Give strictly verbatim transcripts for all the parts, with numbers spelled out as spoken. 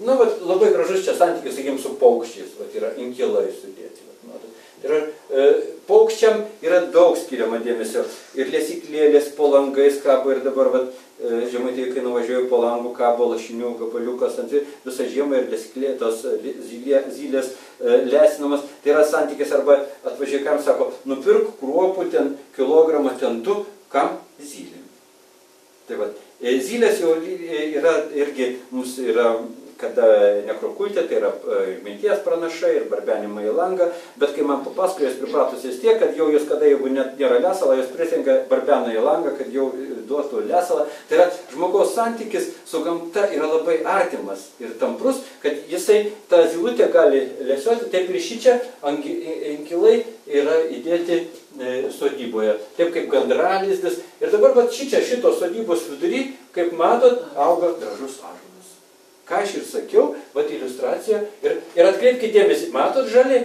Nu, vat, labai gražus čia santykis, sakykim, su paukščiais, vat, yra inkilai sudėti. Vat, matot. Tai yra, e, paukščiam yra daug skiriama dėmesio. Ir lesyklėlės po langais kabo ir dabar, vat, e, Žemaitijai, kai nuvažiuoju po langų, kabo lašinių gabaliukas, ant visą žiemą ir lesyklė, tos zylė, zylės e, lesinamas. Tai yra santykis, arba atvažiuoju, kam sako, nupirk kruopų ten kilogramą ten du, kam zylėm. Tai vat, e, zylės jau yra irgi, mums yra, kada nekrokultė, tai yra minties pranašai ir barbenimai į langą, bet kai man papasakojo, jos pripratusios tiek, kad jau jos, kada jeigu net nėra lesalo, jos prisengia barbeną į langą, kad jau duotų lesalą. Tai yra žmogaus santykis su gamta yra labai artimas ir tamprus, kad jisai tą zylutę gali lesioti, taip ir šičia inkilai yra įdėti sodyboje, taip kaip gandralizdis. Ir dabar vat šičia šito sodybos vidury, kaip matot, auga gražus ąžuolas. Ką aš ir sakiau, vat iliustracija. Ir, ir atkreipkite dėmesį, matot žali?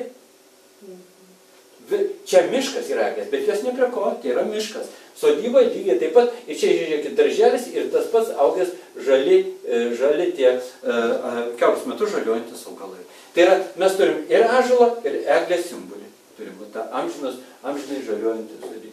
Čia miškas yra eglės, bet jos ne prie ko, tai yra miškas. Sodyba lygiai taip pat, ir čia žiūrėkit darželis ir tas pats augęs žali, žali tie kiaurus metus žaliuojantis augalai. Tai yra, mes turim ir ąžuolą, ir eglės simbolį. Turim tą amžinas, amžinai žaliuojantį sodybą.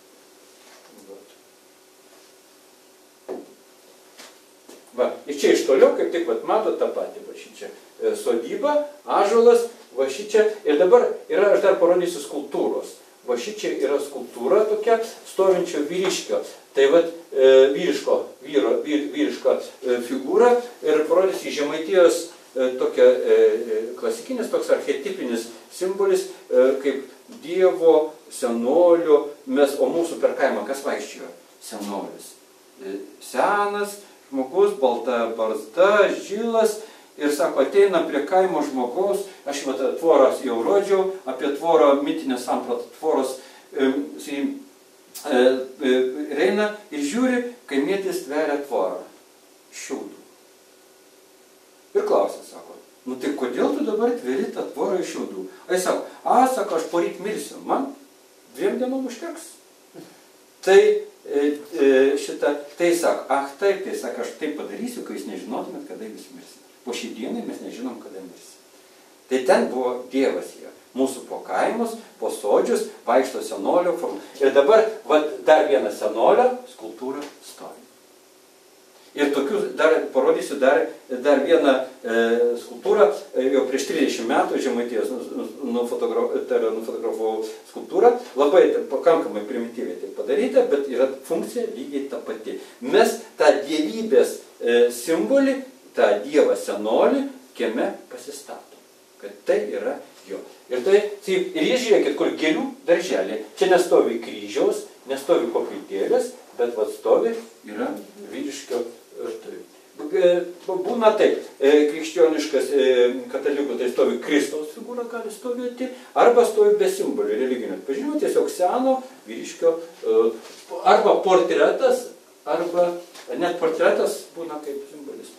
Va, ir čia iš toliau, kaip tik, vat, matot tą patį, va šičia e, sodyba, ąžuolas, va šičia, ir dabar yra, aš dar parodysiu skulptūros. Va šičia yra skulptūra tokia, stovinčio vyriškio. Tai vat, e, vyriško, vyro, vyr, vyriško e, figūra, ir parodysiu Žemaitijos e, tokia e, klasikinis, toks archetipinis simbolis, e, kaip Dievo, senolio, mes, o mūsų per kaimą, kas vaikščiojo? Senolis. E, senas, žmogus, balta barzda, žilas, ir sako, ateina prie kaimo žmogaus, aš vat tvoras jau rodžiau, apie tvorą, mitinę sampratą tvoros, e, e, e, reina ir žiūri, kaimietis tveria tvorą, šiaudų. Ir klausia, sako, nu tai kodėl tu dabar tveri tą tvorą iš šiaudų? A jis sako, a, sako, aš poryt mirsiu, man dviem dienom užteks. Tai šitą, tai sako, ah taip, tai sako, aš taip padarysiu, kai jūs nežinotumėt, kada jūs mirsit. Po šį dieną mes nežinom, kada mirsit. Tai ten buvo Dievas jie. Mūsų po kaimus, po sodžius, vaikšto senolio formų. Ir dabar, va, dar viena senolio skulptūra stovi. Ir tokių, dar parodysiu dar, dar vieną e, skulptūrą, e, jau prieš trisdešimt metų Žemaitijos nufotografavau skulptūrą, labai pakankamai primityviai tai padaryta, bet yra funkcija lygiai ta pati. Mes tą dievybės e, simbolį, tą dievą senolį kieme pasistatom, kad tai yra jo. Ir tai, ir jie žiūrėkit, kur gėlių darželė, čia nestovi kryžiaus, nestovi koplytėlės, bet va stovi yra vyriškio. Būna taip, krikščioniškas katalikų, tai stovi Kristaus figūra, gali stovėti, arba stovi be simbolių religinio atpažinimo, tiesiog seno vyriškio, arba portretas, arba net portretas būna kaip simbolis.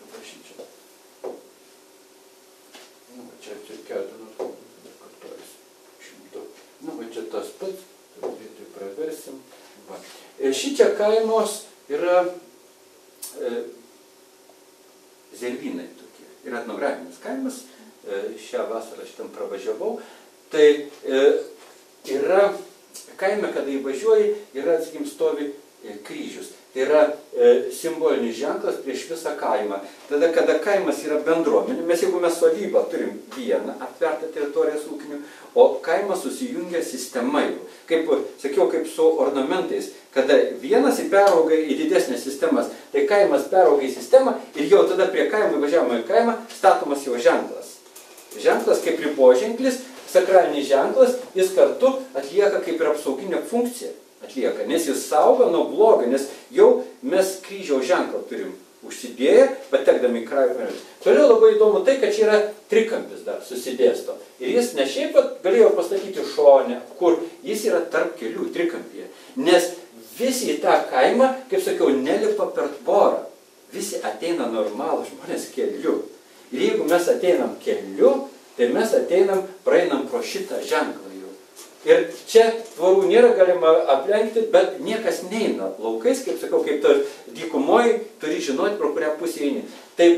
Nu, čia keletą nuotraukų kartuojas šimto. Nu, va čia tas pats, tai praversim. Va. Šičia kainos yra e, Zervynai tokie. Yra etnografinis kaimas, e, šią vasarą aš ten pravažiavau. Tai e, yra kaime, kada įvažiuoji, yra, sakykim, stovi e, kryžius. Tai yra e, simbolinis ženklas prieš visą kaimą. Tada, kada kaimas yra bendruomenė, mes jeigu mes sodybą turim vieną aptvertą teritoriją su ūkiniu, o kaimas susijungia sistema jau. Kaip, sakiau, kaip su ornamentais, kada vienas perauga į didesnės sistemas, tai kaimas perauga į sistemą ir jau tada prie kaimo įvažiavimo į kaimą statomas jau ženklas. Ženklas kaip riboženklis, sakralinis ženklas, jis kartu atlieka kaip ir apsauginę funkciją. Atlieka, nes jis saugo nuo blogo, nes jau mes kryžiaus ženklą turim užsidėję, patekdami į kaimą. Toliau labai įdomu tai, kad čia yra trikampis dar susidėsto. Ir jis ne šiaip galėjo pastatyti šone, kur jis yra tarp kelių trikampyje. Nes visi į tą kaimą, kaip sakiau, nelipa per tvorą. Visi ateina normalų žmonės keliu. Ir jeigu mes ateinam keliu, tai mes ateinam, praeinam pro šitą ženklą. Ir čia tvorų nėra galima aplenkti, bet niekas neina laukais, kaip sakau, kaip tos dykumoji, turi žinoti, pro kurią pusę eini. Taip pat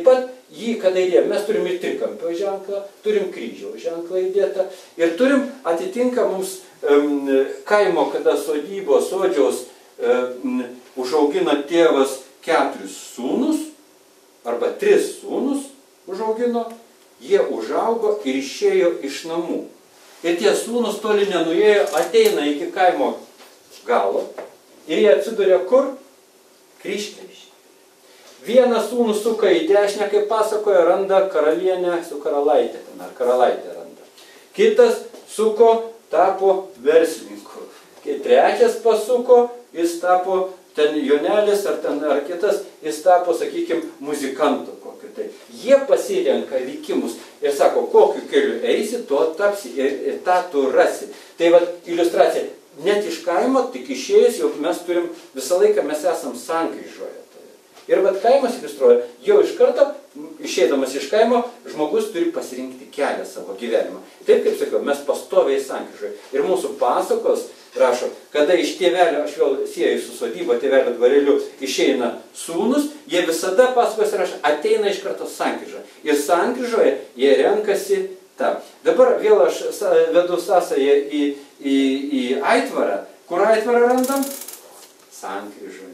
jį, kada įdėjom, mes turim ir trikampio ženklą, turim kryžiaus ženklą įdėtą ir turim atitinka mums um, kaimo, kada sodybos, sodžiaus um, užaugina tėvas keturis sūnus, arba tris sūnus užaugino, jie užaugo ir išėjo iš namų. Ir tie sūnus toli nenuėjo, ateina iki kaimo galo ir jie atsiduria kur? Kryžkelėje. Vienas sūnus suka į dešinę, kaip pasakoja, randa karalienę su karalaitė, ten, ar karalaitė randa. Kitas suko, tapo verslininku. Trečias pasuko, jis tapo ten Jonelis, ar, ten, ar kitas, jis tapo, sakykime, muzikantu kokiu. Tai jie pasirenka likimus ir sako, kokiu keliu eisi, tuo tapsi ir, ir tą tu rasi. Tai va, iliustracija. Net iš kaimo, tik išėjus, jau mes turim, visą laiką mes esam sankryžoje. Ir vat kaimas iliustruoja, jau iš karto, išeidamas iš kaimo, žmogus turi pasirinkti kelią savo gyvenimą. Taip, kaip sakiau, mes pastoviai sankryžoje. Ir mūsų pasakos rašo, kada iš tėvelio, aš vėl sieju su sodyba, tėvelio dvareliu, išeina sūnus, jie visada pasakos rašo, ateina iš karto sankryžą. Ir sankryžoje jie renkasi tą. Dabar vėl aš vedu sąsają į, į, į aitvarą. Kur aitvarą randam? Sankryžoje.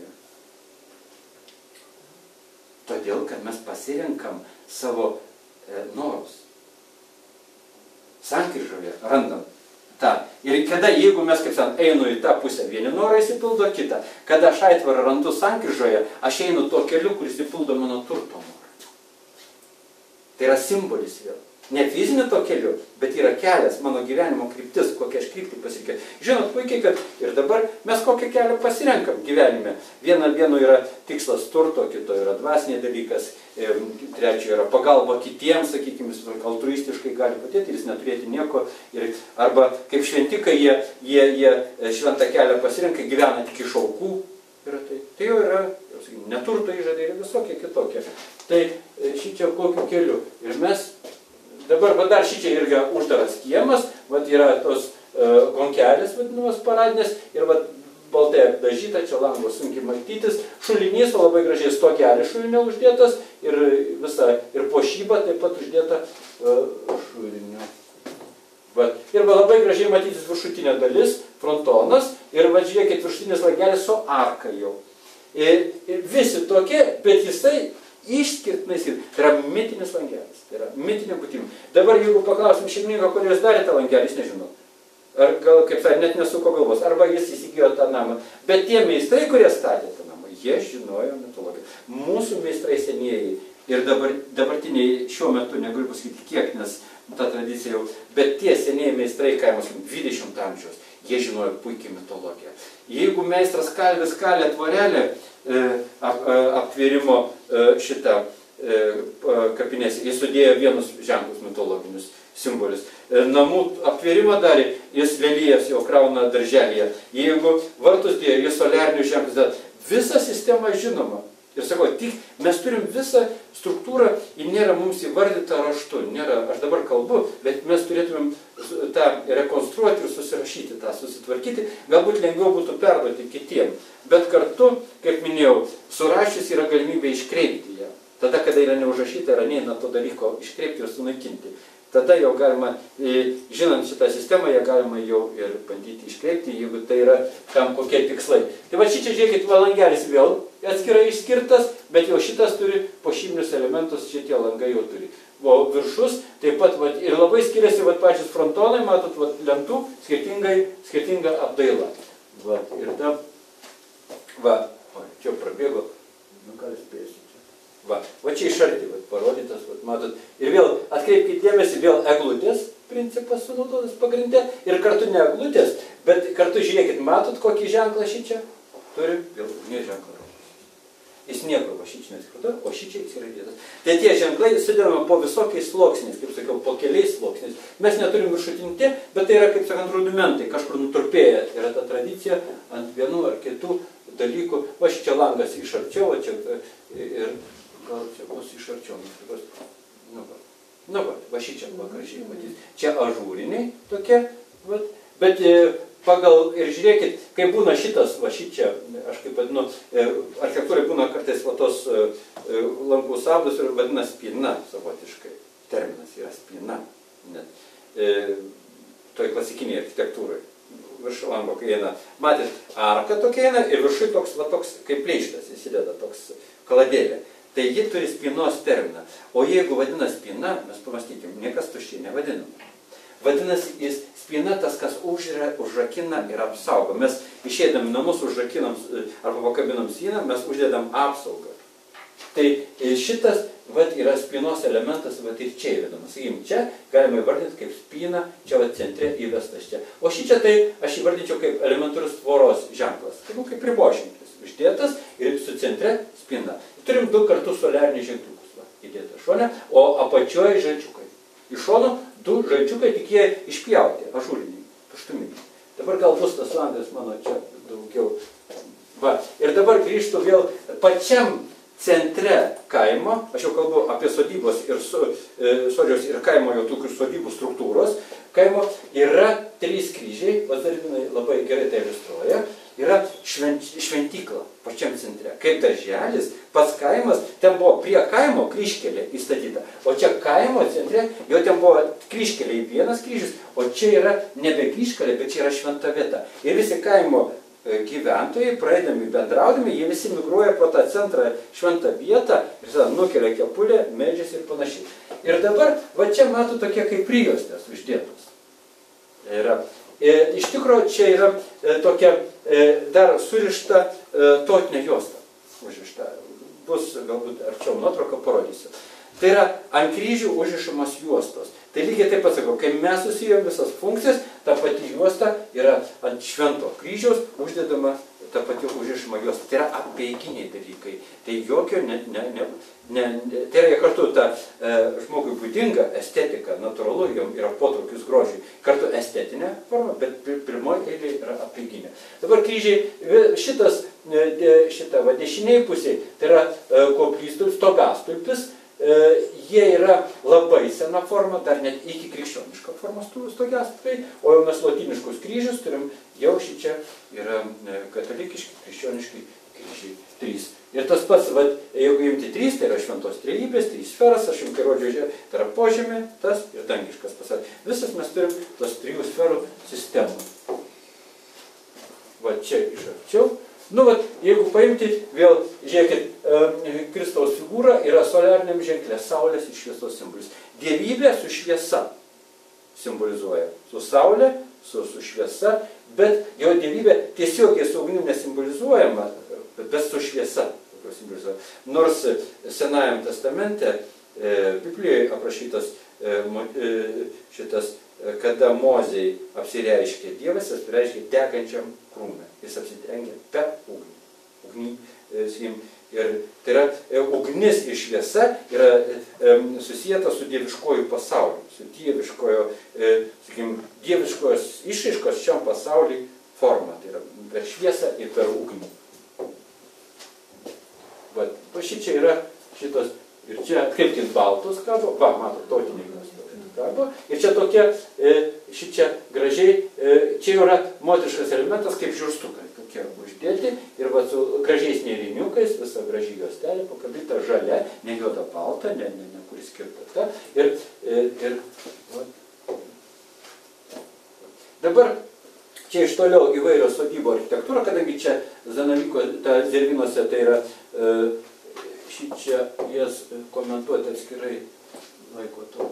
Todėl, kad mes pasirenkam savo e, norus. Sankryžoje randam tą. Ir kada, jeigu mes, kaip sakant, einu į tą pusę, vieni norai įsipildo kitą. Kada aš aitvarą randu sankryžoje, aš einu tuo keliu, kuris įpildo mano turto norą. Tai yra simbolis vėl. Ne fizinio to keliu, bet yra kelias, mano gyvenimo kryptis, kokią aš kryptį pasirinkau. Žinot puikiai, kad ir dabar mes kokią kelią pasirenkam gyvenime. Viena vieno yra tikslas turto, kito yra dvasiniai dalykas, trečio yra pagalba kitiems, sakykime, altruistiškai gali padėti ir jis neturėti nieko. Ir, arba kaip šventikai, jie, jie, jie šventą kelią pasirenka, gyvena tik iš aukų. Yra tai. Tai jau yra, jau, sakykime, neturto įžadai ir visokie kitokie. Tai šičia kokiu keliu. Ir mes dabar, va dar šičia irgi uždaras kiemas, va yra tos uh, gonkelės vadinamas paradinės ir va baltai apdažyta, čia langos sunkiai matytis, šulinys, o labai gražiai stogelis šulinio uždėtas ir visa, ir puošyba taip pat uždėta uh, šulinio. Va, ir va labai gražiai matytis viršutinė dalis, frontonas ir va žiūrėkit viršutinis langelis su arka jau. Ir, ir visi tokie, bet jisai išskirtinai skirtinai. Tai yra mitinis langelis. Tai yra mitinė būtybė. Dabar jeigu paklausim šeimininką, kur jūs darėte langelį, jis nežino. Ar gal, kaip sakė, net nesuko galvos. Arba jis įsigijo tą namą. Bet tie meistrai, kurie statė tą namą, jie žinojo mitologiją. Mūsų meistrai senieji ir dabar, dabartiniai šiuo metu, negaliu pasakyti kiek, nes ta tradicija jau, bet tie senieji meistrai, kaimas dvidešimto amžiaus, jie žinojo puikiai mitologiją. Jeigu meistras kalvis kalė tvorelę, Ap, aptvėrimo šitą kapinėse. Jis sudėjo vienus ženklus mitologinius simbolius. Namų aptvėrimą darė, jis lelijas jau krauna darželyje. Jeigu vartus dėjo, jis soliarinius ženklus darė. Visa sistema žinoma. Ir sako, tik mes turim visą struktūrą ir nėra mums įvardyta raštu. Nėra, aš dabar kalbu, bet mes turėtumėm tą rekonstruoti ir susirašyti, tą susitvarkyti. Galbūt lengviau būtų perduoti kitiem. Bet kartu, kaip minėjau, surašys yra galimybė iškreipti ją. Tada, kada yra neužrašyta, yra neina to dalyko iškreipti ir sunaikinti. Tada jau galima, žinant šitą sistemą, ją galima jau ir bandyti iškreipti, jeigu tai yra tam kokie tikslai. Tai va šičia, žiūrėkit, langelis vėl atskirai išskirtas, bet jau šitas turi puošybinius elementus, šitie langai jau turi. O viršus taip pat, va, ir labai skiriasi va, pačius frontonai, matot, va, lentų, skirtinga apdaila. Va, ir ta, va, o, čia prabėgo, nu ką spėsiu. Va, va čia iš arti, va, parodytas, va, matot. Ir vėl atkreipkite dėmesį, vėl eglutės principas sunaudotas pagrindė. Ir kartu ne eglutės, bet kartu žiūrėkit, matot, kokį ženklą šičia turi? Vėl ne ženklą. Jis nieko va šičia nesikraudo, o šičia jis yra dėtas. Tai tie ženklai sudedama po visokiais sluoksniais, kaip sakiau, po keliais sluoksniais. Mes neturim viršutinti, bet tai yra, kaip sakant, rudimentai, kažkur nuturpėję. Yra ta tradicija ant vienų ar kitų dalykų. Va šičia langas iš arčiau, čia ir gal čia bus iš arčiau. Nu, va, nu, va, va šičia va gražiai matys. Čia ažūriniai tokie, va, bet pagal, ir žiūrėkit, kai būna šitas, va šičia, aš kaip vadinu, architektūrai būna kartais va tos lankų sabdus ir vadina spyna savotiškai. Terminas yra spyna. Net, e, toj klasikinėje architektūrai. Virš lango, kai eina, matėt, arka tokia eina ir viršui toks, va toks kaip pleištas įsideda, toks kaladėlė. Tai ji turi spynos terminą. O jeigu vadina spyna, mes pamastykim, niekas tuščiai nevadinam. Vadinasi, jis spyna tas, kas užra, užrakina ir apsaugo. Mes išėdam namus, užrakinam arba pakabinam sieną, mes uždedam apsaugą. Tai šitas vat, yra spynos elementas, vat, ir čia įvedamas. Sakykim, čia galima įvardinti kaip spyną, čia vat, centre įvestas čia. O šičia tai aš įvardinčiau kaip elementarus tvoros ženklas. Tai, nu, kaip riboženklis. Uždėtas ir su centre spyna. Turim du kartus soliarinius ženkliukus. Va, įdėta šone, o apačioje žalčiukai. Iš šono du žalčiukai, tik jie išpjauti, ažūriniai, paštuminiai. Dabar gal bus tas langas mano čia daugiau. Va, ir dabar grįžtu vėl pačiam centre kaimo, aš jau kalbu apie sodybos ir so, e, sodžios ir kaimo jau tokių sodybų struktūros, kaimo yra trys kryžiai, Vazarvinai labai gerai tai iliustruoja, yra švent, šventykla pačiam centre, kaip darželis, pats kaimas, ten buvo prie kaimo kryžkelė įstatyta, o čia kaimo centre, jau ten buvo kryžkelė vienas kryžius, o čia yra nebe kryžkelė, bet čia yra šventa vieta. Ir visi kaimo gyventojai, praeidami bendraudami, jie visi migruoja po tą centrą šventą vietą ir tada nukelia kepulę, meldžiasi ir panašiai. Ir dabar, va čia mato tokie kaip prijuostės uždėtos. Yra. E, iš tikrųjų, čia yra e, tokia e, dar surišta e, tautinė juosta. Užrišta. Bus galbūt arčiau nuotrauką parodysiu. Tai yra ant kryžių užrišamos juostos. Tai lygiai taip pat sakau, kai mes susijom visas funkcijas, ta pati juosta yra ant švento kryžiaus uždedama ta pati užrišama juosta. Tai yra apeiginiai dalykai. Tai jokio, ne, ne, ne, ne, tai yra kartu ta e, žmogui būdinga estetika, natūralu, jom yra potraukis grožiui. Kartu estetinė forma, bet pirmoji eilė yra apeiginė. Dabar kryžiai, šitas, šita va dešiniai pusė, tai yra e, koplytstulpis, stogastulpis. E, jie yra labai sena forma, dar net iki krikščioniško formos stogastulpiai, o jau mes lotyniškus kryžius turim, jau šičia yra katalikiški, krikščioniški kryžiai trys. Ir tas pats, vat, jeigu imti trys, tai yra šventos trejybės, trys sferas, aš jums kai rodžiu, tai yra požemė, tas ir dangiškas pasaulis. Visas mes turim tos trijų sferų sistemą. Va čia iš arčiau. Nu, vat, jeigu paimti, vėl, žiūrėkit, e, Kristaus figūra yra soliariniam ženklė, saulės ir šviesos simbolis. Dievybė su šviesa simbolizuoja. Su saulė, su, su šviesa, bet jo dievybė tiesiogiai su ugnim nesimbolizuojama, bet su šviesa simbolizuoja. Nors Senajam testamente, e, Biblijoje aprašytas e, šitas, kada Mozei apsireiškė Dievas, jis apsireiškė degančiam krūme. Jis apsidengia per ugnį. Ugnį, sakykim, ir tai yra e, ugnis ir šviesa yra e, susijęta su dieviškoju pasauliu, su dieviškojo, e, sakykim, dieviškos išraiškos šiam pasauliui forma. Tai yra per šviesą ir per ugnį. Va, šičia yra šitos, ir čia kaip tik baltos kabo, va, mato, tautiniai kabo. Ir čia tokie, šičia gražiai, čia yra moteriškas elementas kaip žiurstukai, tokie uždėti ir va su gražiais nėriniukais, visa gražiai juostelė, pakabita žalia, ne juoda balta, ne, ne, ne kuri skirta ta. Ir, ir va. Dabar čia iš toliau įvairios sodybo architektūra, kadangi čia Zanavyko, ta Zervynuose, tai yra šičia jas komentuoti atskirai laiko to.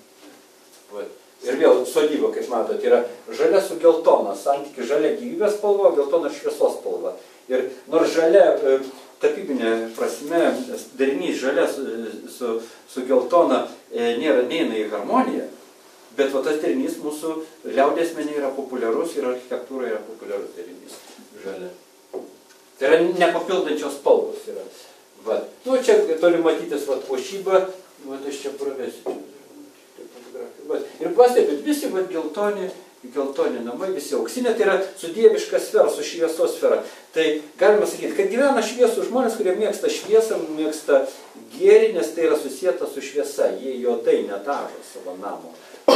Ir vėl sodyba, kaip matote, yra žalia su geltona, santykis žalia gyvybės spalva, geltona šviesos spalva. Ir nors žalia tapybinė prasme, darinys žalia su, su, su geltona e, nėra neina į harmoniją, bet va, tas darinys mūsų liaudės mene yra populiarus ir architektūra yra populiarus darinys žalia. Tai yra nepapildančios spalvos. Yra. Va. Nu, čia toli matytis va, puošyba, va, aš čia pravesiu. Ir pastebėt, visi va, geltoni, geltoni namai, visi auksinė, tai yra su dieviška sfera, su šviesos sfera. Tai galima sakyti, kad gyvena šviesų žmonės, kurie mėgsta šviesą, mėgsta gėrį, nes tai yra susijęta su šviesa. Jie juodai nedažo savo namo.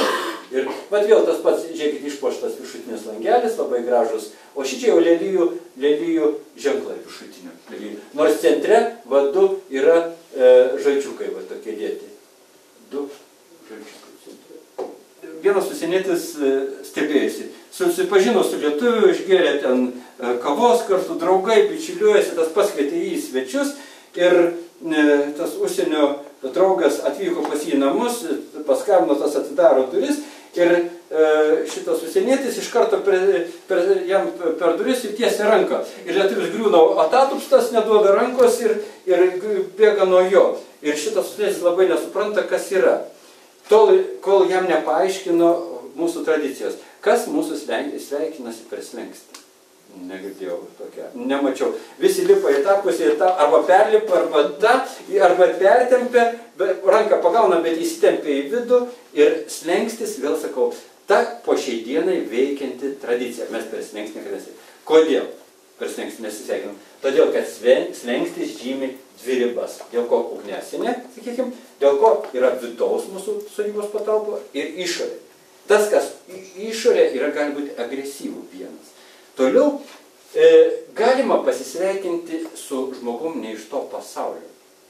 Ir vat vėl tas pats, žiūrėkit, išpuoštas viršutinis langelis, labai gražus. O šičia jau lelijų, lelijų ženklai viršutinių. Lelijų. Nors centre, va, du yra e, žalčiukai, va, tokie dėti. Du žalčiukai centre. Vienas užsienietis e, stebėjosi. Susipažino su lietuviu, išgėrė ten e, kavos kartu, draugai, bičiuliuojasi, tas paskvietė jį į svečius. Ir e, tas užsienio draugas atvyko pas jį į namus, paskambino, tas atidaro duris. Ir e, šitas užsienietis iš karto per, per, jam per duris ir tiesia ranką. Ir lietuvis griūna atatupstas, neduoda rankos ir, ir bėga nuo jo. Ir šitas užsienietis labai nesupranta, kas yra. Tol, kol jam nepaaiškino mūsų tradicijos. Kas mūsų sveikinasi per slenkstį? Negirdėjau tokia, nemačiau. Visi lipa į tą pusę, tą, arba perlipa, arba tą, arba pertempia, ranką pagauna, bet įsitempia į vidų ir slengstis, vėl sakau, ta po šiai dienai veikianti tradicija. Mes per slengstį niekada nesveikinam. Kodėl per slengstį nesisveikinam? Todėl, kad slengstis žymi dvi ribas. Dėl ko ugnesinė, sakykim, dėl ko yra vidaus mūsų sodybos patalpo ir išorė. Tas, kas išorė, yra gali būti agresyvų vienas. Toliau, e, galima pasisveikinti su žmogum ne iš to pasaulio,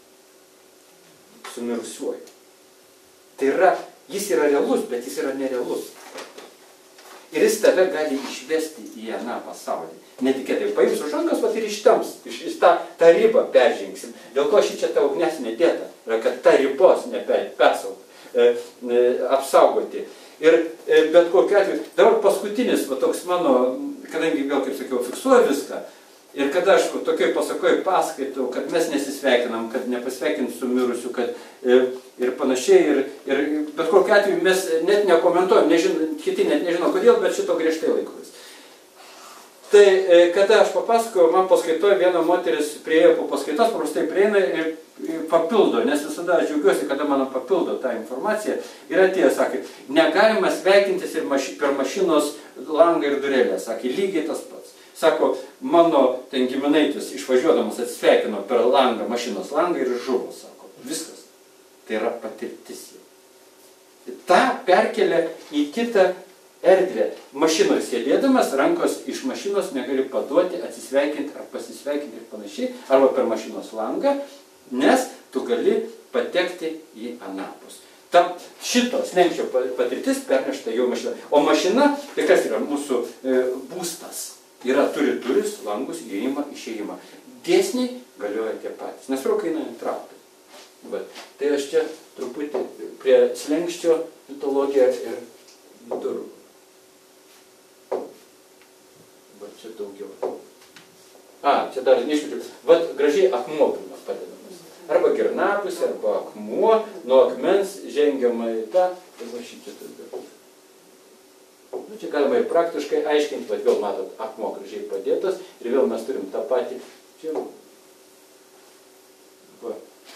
su mirusiuoju. Tai yra, jis yra realus, bet jis yra nerealus. Ir jis tave gali išvesti į aną pasaulį. Netikėtai paims už rankos, vat ir ištems, iš, iš tą, tą ribą peržengsim. Dėl ko šičia ta ugnes nedėta, yra, kad ta ribos nepersaug, e, e, apsaugoti. Ir e, bet kokiu atveju, dabar paskutinis, va toks mano, kadangi vėl, kaip sakiau, fiksuoju viską, ir kada aš tokioj pasakoju paskaitau, kad mes nesisveikinam, kad nepasveikinam su mirusiu, kad e, ir panašiai, ir, ir bet kokiu atveju mes net nekomentuojam, nežin, kiti net nežino kodėl, bet šito griežtai laikomės. Tai e, kada aš papasakojau, man paskaitoju, viena moteris prieėjo po paskaitos, paprastai prieina ir papildo, nes visada aš džiaugiuosi, kada mano papildo tą informaciją. Ir atėjo, sakė, negalima sveikintis ir maši, per mašinos langą ir durelę, sakė, lygiai tas pats. Sako, mano ten giminaitis išvažiuodamas atsisveikino per langą, mašinos langą ir žuvo, sako, viskas. Tai yra patirtis. Ta perkelia į kitą erdvę. Mašinoje sėdėdamas, rankos iš mašinos negali paduoti, atsisveikinti ar pasisveikinti ir panašiai, arba per mašinos langą, nes tu gali patekti į anapus. Tam šito slenkščio patirtis pernešta jau mašina. O mašina, tai kas yra mūsų e, būstas? Yra, turi duris, langus, įėjimą, išėjimą. Dėsniai galioja tie patys. Nesvarbu, kai eina traukti. Tai aš čia truputį prie slenkščio mitologiją ir durų. Va čia daugiau. A, čia dar neišmečiau. Vat gražiai akmuo būna padedamas. Arba girnapusė, arba akmuo, nuo akmens žengiama į tą, ir va šitie tada. Nu, čia galima ir praktiškai aiškinti, bet vėl matot, akmuo gražiai padėtas, ir vėl mes turim tą patį. Čia. Va.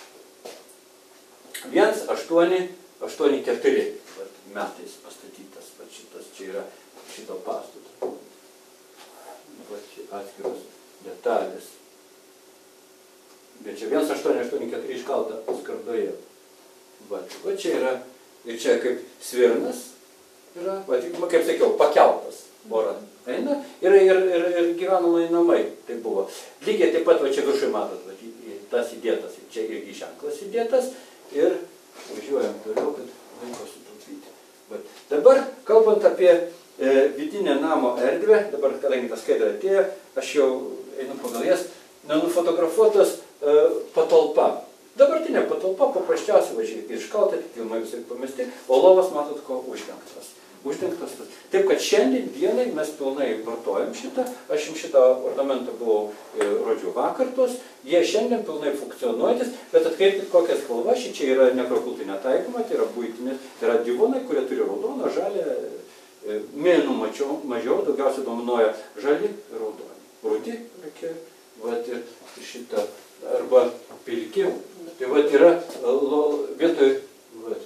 Viens, aštuoni, aštuoni, keturi metais pastatytas, va šitas čia yra šito pastato. Va čia atskiros detalės. Bet čia viens aštuoni aštuoni keturi iškalta skardoje. Va, va čia yra, ir čia kaip svirnas yra, va, kaip sakiau, pakeltas ora eina ir, ir, ir, ir gyvenamai namai tai buvo. Lygiai taip pat, va čia viršui matot, va, tas įdėtas, čia irgi ženklas įdėtas ir važiuojam toliau, kad laiko sutaupyti. Va. Dabar, kalbant apie e, vidinę namo erdvę, dabar, kadangi tas skaidra atėjo, aš jau einu pagal jas, nenufotografuotas e, patalpa. Dabartinė patalpa paprasčiausiai važiuoja ir iškalta, filmai visai pamesti, o lovas, matot, ko uždengtas. Uždengtas. Taip, kad šiandien dienai mes pilnai vartojam šitą, aš jums šitą ornamentą buvau e, rodžiu vakartos, jie šiandien pilnai funkcionuojantis, bet atkreipkit kokią spalvą, ši čia yra nekrokultinė taikoma, tai yra buitinė, tai yra divonai, kurie turi raudoną, žalę, e, mėlynų mačiau, mažiau, daugiausiai dominuoja žali ir raudoni. Rudi, tokie, vat ir šitą, arba pilki, tai vat yra lo, vietoj, vat.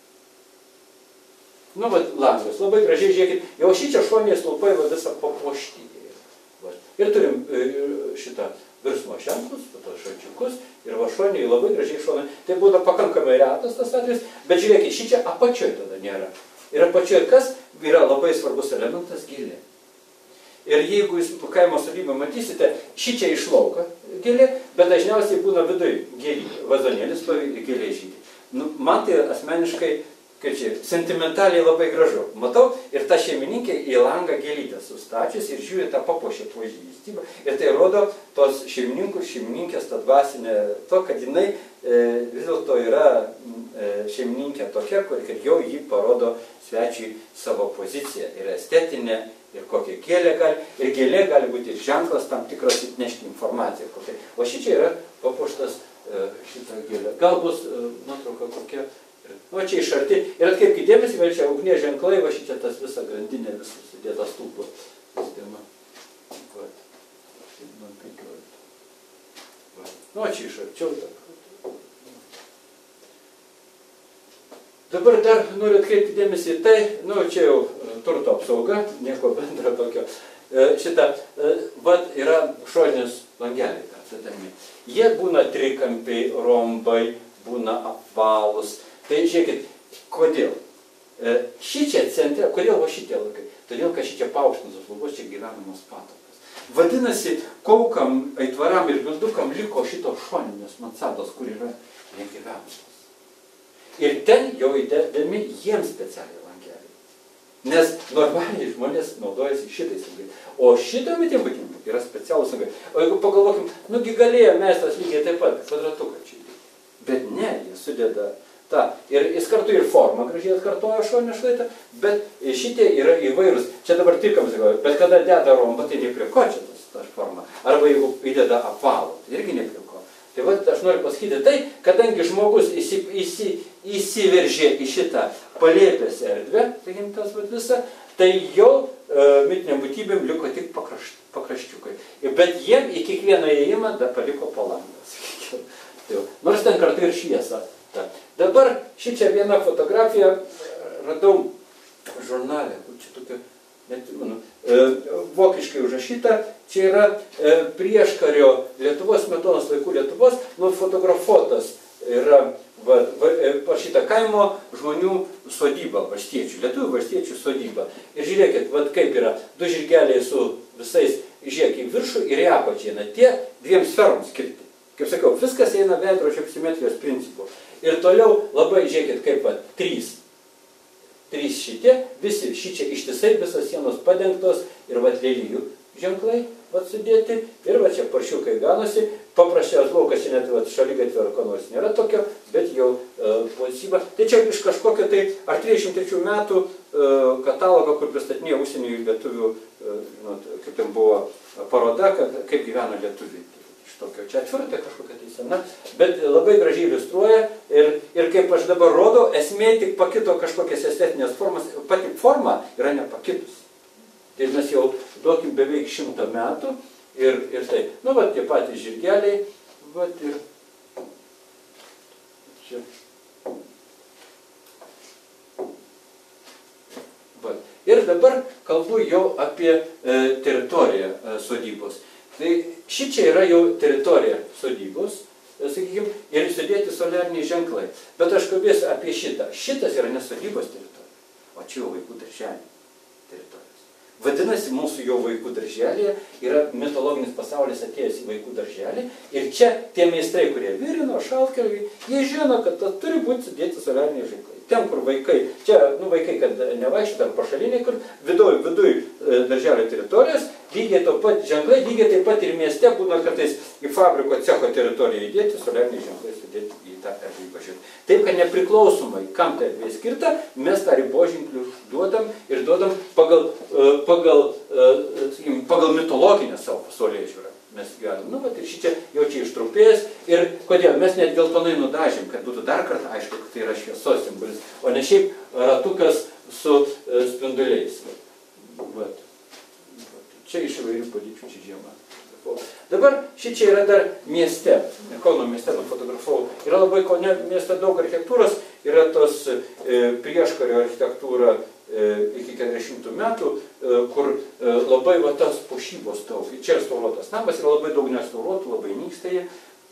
Nu, vat, langas, labai gražiai žiūrėkit, jau šičia šonės laupai va visą papuošti. Ir turim šitą virsmo ženklus, tos šalčiukus, ir va šoniai labai gražiai šonai. Tai būtų pakankamai retas tas atvejis, bet žiūrėkit, šičia apačioj tada nėra ir apačioje kas yra labai svarbus elementas gėlė. Ir jeigu jūs kaimo sodybą matysite, šičia iš lauko gėlė, bet dažniausiai būna viduje gėlė, vazonėlis gėlė žydė. Nu, man tai asmeniškai, kaip čia, sentimentaliai labai gražu. Matau, ir ta šeimininkė į langą gėlytę sustačius ir žiūri tą papuošę požystybą. Ir tai rodo tos šeimininkų, šeimininkės tą dvasinę, to, kad jinai e, vis dėlto yra e, šeimininkė tokia, kur jau jį parodo svečiui savo poziciją. Ir estetinė, ir kokia gėlė gali, ir gėlė gali būti ir ženklas tam tikras atnešti informaciją. Kokia. O šičia yra papuoštas e, šitą gėlę. Gal bus e, nuotrauka kokia. O čia iš arti. Ir atkreipkite dėmesį, vėl čia ugnies ženklai, va šičia tas visa grandinė, visas sudėta stulpo sistema. Nu, čia iš arčiau. Dabar dar noriu atkreipti dėmesį į tai, nu, čia jau turto apsauga, nieko bendro tokio. Šitą, vat yra šoninis langeliai. Jie būna trikampiai, rombai, būna apvalus. Tai žiūrėkit, kodėl? Šičia centre, kodėl va šitie langai? Todėl, kad šičia paaukštintos lubos, čia gyvenamos patalpos. Vadinasi, kaukam, aitvaram ir bildukam liko šitos šoninės mansardos, kur yra negyvenamos. Ir ten jau įdedami jiems specialiai langeliai. Nes normaliai žmonės naudojasi šitais langais. O šito mitimo yra specialus langai. O jeigu pagalvokim, nugi galėjo meistras lygiai taip pat, kvadratuką čia. Bet ne, jie sudeda tą. Ir jis kartu ir formą gražiai atkartoja šoninę šlaitą, bet šitie yra įvairūs. Čia dabar trikampis, bet kada deda rombą, tai ne prie ko čia tas, ta forma. Arba jeigu įdeda apvalų, tai irgi ne prie ko. Tai va, aš noriu pasakyti tai, kadangi žmogus įsi, įsi, įsiveržė į šitą palėpės erdvę, sakykim, tas va visą, tai jau e, mitiniam būtybėm liko tik pakraš, pakraščiukai. Bet jiem į kiekvieną įėjimą da paliko po langą, sakykim. Tai, nors ten kartu ir šviesa. Ta. Dabar šičia viena fotografija radau žurnale, čia tokia, net, manu, e, vokiškai užrašyta, čia yra e, prieškario Lietuvos, Smetonos laikų Lietuvos, nufotografuotas yra va, va, šitą kaimo žmonių sodyba, valstiečių, lietuvių valstiečių sodyba. Ir žiūrėkit, va, kaip yra, du žirgeliai su visais, žiūrėk į viršų ir į apačią eina, tie dviem sferoms skirti. Kaip sakiau, viskas eina veidrodžio simetrijos principu. Ir toliau labai, žiūrėkit, kaip va, trys. Trys šitie, visi šičia ištisai, visos sienos padengtos ir va, lelijų ženklai va, sudėti. Ir va, čia paršiukai ganosi. Paprasčiausias laukas, čia net va, šaligatvio ar ko nors nėra tokio, bet jau e, pozityva. Tai čia iš kažkokio tai ar trisdešimt trečių metų e, katalogo, kur pristatinėjo užsienio lietuvių, e, žinot, kaip ten buvo paroda, kad, kaip gyveno lietuviai. Tokio. Čia atvirtė kažkokia tai sena, bet labai gražiai iliustruoja ir, ir kaip aš dabar rodau, esmė tik pakito kažkokias estetinės formas, pati forma yra nepakitus. Tai mes jau duokim beveik šimtą metų ir, ir tai, nu, va, tie patys žirgeliai, va, ir čia. Va. Ir dabar kalbu jau apie e, teritoriją e, sodybos. Tai šičia yra jau teritorija sodybos, sakykime, ir sudėti soliariniai ženklai. Bet aš kalbėsiu apie šitą. Šitas yra ne sodybos teritorija, o čia jau vaikų darželė teritorijos. Vadinasi, mūsų jau vaikų darželėje yra mitologinis pasaulis atėjęs į vaikų darželį. Ir čia tie meistrai, kurie virino, šaltkalviai, jie žino, kad turi būti sudėti soliariniai ženklai. Ten, kur vaikai, čia, nu, vaikai, kad nevaikščių, ten pašaliniai, kur viduj, viduj darželio teritorijos, lygiai to pat ženklai, lygiai taip pat ir mieste būna kartais į fabriko cecho teritoriją įdėti, soliariniai ženklai sudėti į tą erdvį pažiūrėti. Taip, kad nepriklausomai, kam ta erdvė skirta, mes tą riboženklį duodam ir duodam pagal, pagal, sakykim, pagal mitologinę savo pasaulėžiūrą. Mes gyvenam, nu, bet ir šičia jau čia ištrupėjęs. Ir kodėl? Mes net geltonai nudažėm, kad būtų dar kartą aišku, kad tai yra šviesos simbolis, o ne šiaip ratukas su e, spinduliais. Vat. Čia iš įvairių padėčių čia žiemą. Dabar šičia yra dar mieste, Kauno mieste nufotografavau. Yra labai Kaune mieste daug architektūros, yra tos e, prieškario architektūra e, iki keturiasdešimtų metų, e, kur e, labai va tas puošybos daug. Čia restauruotas namas, yra labai daug nerestauruotų, labai nyksta jie.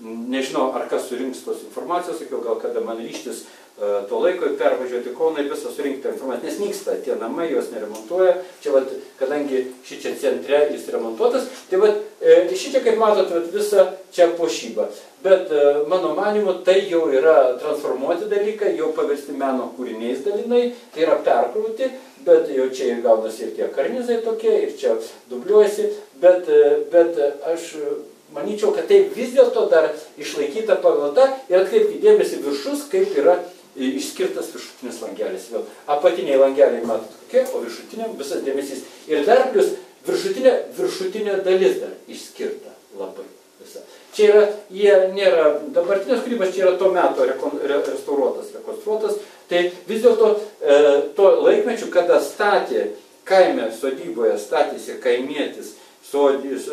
nežinau, ar kas surinks tos informacijos, sakiau, gal kada man ryštis to laiko pervažiuoti Kauną ir visą surinkti informaciją, nes nyksta tie namai, juos neremontuoja. Čia, vat, kadangi šičia centre jis remontuotas, tai vat, šičia, kaip matot, vat, visa čia puošyba. Bet mano manimu, tai jau yra transformuoti dalykai, jau paversti meno kūriniais dalinai, tai yra perkrauti, bet jau čia ir gaunasi ir tie karnizai tokie, ir čia dubliuojasi, bet, bet aš manyčiau, kad tai vis dėlto dar išlaikyta pavelda ir atkreipti dėmesį viršus, kaip yra išskirtas viršutinis langelis. Vėl apatiniai langeliai matot kokie, o viršutiniam visas dėmesys. Ir dar plus viršutinė, viršutinė dalis dar išskirta labai visa. Čia yra, jie nėra, dabartinės kūrybos čia yra to meto rekon, re, restauruotas, rekonstruotas. Tai vis dėlto e, to laikmečių, kada statė kaime sodyboje, statėsi kaimietis, sodys,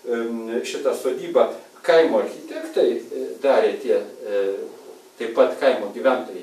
e, šitą sodybą kaimo architektai e, darė tie e, taip pat kaimo gyventojai.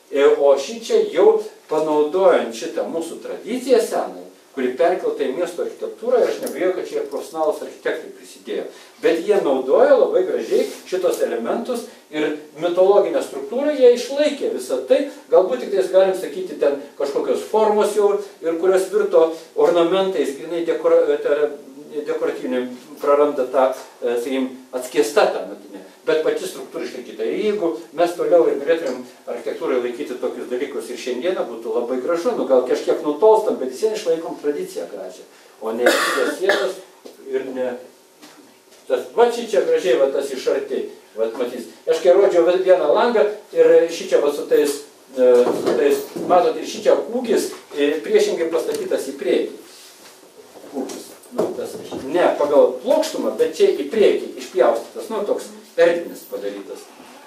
O šičia jau panaudojant šitą mūsų tradiciją senai, kuri perkelta į miesto architektūrą, ir aš nebijoju, kad čia ir profesionalus architektai prisidėjo. Bet jie naudojo labai gražiai šitos elementus ir mitologinę struktūrą jie išlaikė visą tai. Galbūt tik tais galim sakyti ten kažkokios formos jau ir kurios virto ornamentais, grinai dekora, dekoratyviniai, praranda tą, sakykim, atskiestą tą metinę. Bet pati struktūra išlaikyta. Ir jeigu mes toliau ir galėtumėm architektūrai laikyti tokius dalykus ir šiandieną, būtų labai gražu, nu gal kažkiek nutolstam, bet vis vien išlaikom tradiciją gražią. O ne šitas sienas ir ne... Tas, va čia gražiai va tas iš arti, va matys. Aš kai rodžiau vieną langą ir šičia va su tais, su tais matot, ir šičia kūgis priešingai pastatytas į priekį. Kūgis. Nu, tas, ne pagal plokštumą, bet čia į priekį išpjaustytas, nu toks erdvinis padarytas.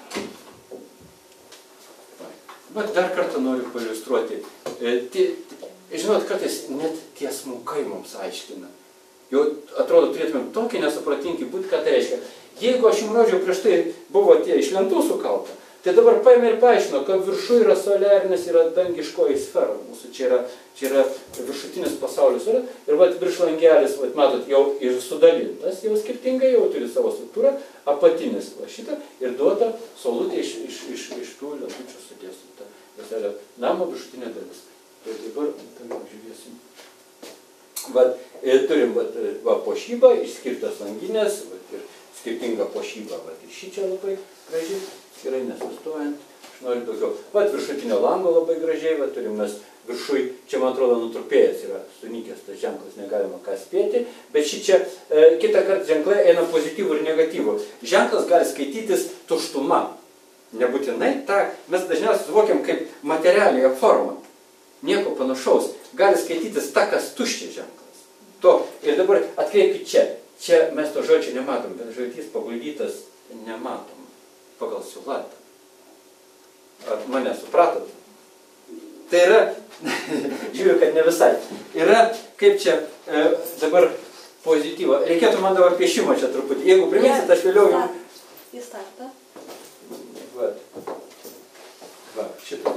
Bet dar kartą noriu pailiustruoti. E, tie, žinot, kartais net tiesmukai mums aiškina. Jau atrodo, turėtumėm tokį nesupratinki būti, ką tai reiškia. Jeigu aš jums rodžiau prieš tai buvo tie iš lentų sukalta, tai dabar paėmė ir paaiškino, kad viršų yra soliarinis, yra dangiškoji sfera. Mūsų čia yra, čia yra viršutinis pasaulis. Ir vat virš langelis, vat matot, jau ir sudalintas, jau skirtingai, jau turi savo struktūrą, apatinis va šitą ir duota saulutė iš, iš, iš, iš tų lentučių sudėstyta. Visėlė namo viršutinė dalis. Tai dabar toliau žiūrėsim. Vat, turim vat, va, pošybą, išskirtas langinės, vat, ir skirtinga pošyba, vat, ir šičia labai gražiai, skirai nesustojant, aš noriu daugiau. Vat, viršutinio lango labai gražiai, vat, turim mes viršui, čia man atrodo nutrupėjęs yra, sunykęs tas ženklas, negalima ką spėti, bet šičia e, kitą kartą ženklai eina pozityvų ir negatyvų. Ženklas gali skaitytis tuštuma. Nebūtinai tą, mes dažniausiai suvokiam kaip materialiąją formą. Nieko panašaus. Gali skaitytis ta, kas tuščias ženklas. To. Ir dabar atkreipkite čia. Čia mes to žodžio nematom, bet žodis paguldytas nematom pagal siluetą. Ar mane supratot? Tai yra, žiūriu, kad ne visai. Yra, kaip čia e, dabar pozityvo. Reikėtų man dabar piešimo čia truputį. Jeigu priminsit, aš vėliau jums... Į startą. Va. Va, šitą.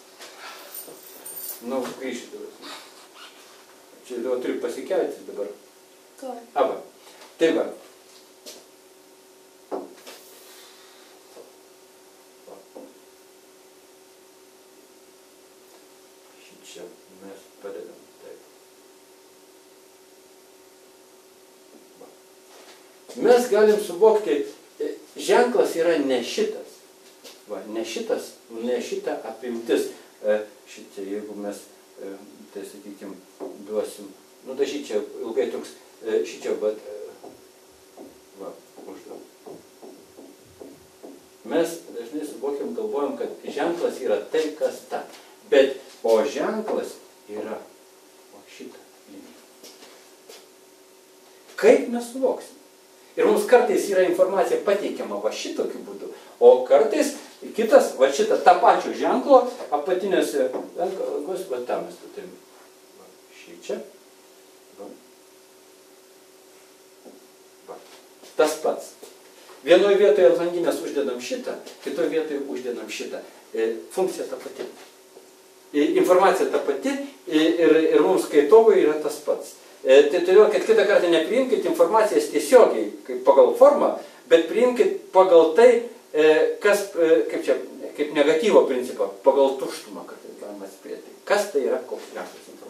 Nu, grįžti dabar. Čia dabar turiu pasikelti dabar. Tuo. Aba. Tai va. Šičia mes padedam. Taip. Va. Mes galim suvokti, ženklas yra ne šitas. Va, ne šitas, ne šita apimtis. Šitie, jeigu mes, tai sakykim, duosim, nu da šičia ilgai truks, šičia, bet, va, užduom. Mes dažnai suvokiam, galvojam, kad ženklas yra tai, kas ta, bet, o ženklas yra, o šita linija. Kaip mes suvoksim? Ir mums kartais yra informacija pateikiama va šitokiu būdu, o kartais kitas, va šitą, tą pačią ženklo, apatinėse langos, va tą mes turim. Va, šičia. Va. Va. Tas pats. Vienoje vietoje langinės uždedam šitą, kitoje vietoje uždedam šitą. E, funkcija ta pati. E, informacija ta pati ir, ir mums skaitovui yra tas pats. E, tai todėl, kad kitą kartą nepriimkite informacijas tiesiogiai, kaip pagal formą, bet priimkit pagal tai, kas, kaip čia, kaip negatyvo principą, pagal tuštumą, kad tai galima atspėti. Kas tai yra kokybiškas informacija?